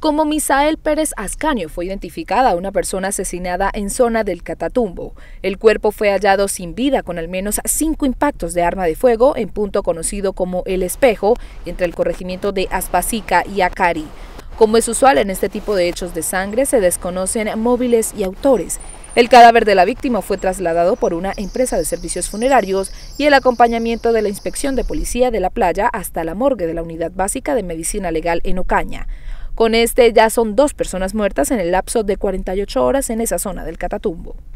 Como Misael Pérez Ascanio fue identificada una persona asesinada en zona del Catatumbo. El cuerpo fue hallado sin vida con al menos 5 impactos de arma de fuego en punto conocido como El Espejo, entre el corregimiento de Aspasica y Acari. Como es usual en este tipo de hechos de sangre, se desconocen móviles y autores. El cadáver de la víctima fue trasladado por una empresa de servicios funerarios y el acompañamiento de la Inspección de Policía de la Playa hasta la morgue de la Unidad Básica de Medicina Legal en Ocaña. Con este ya son 2 personas muertas en el lapso de 48 horas en esa zona del Catatumbo.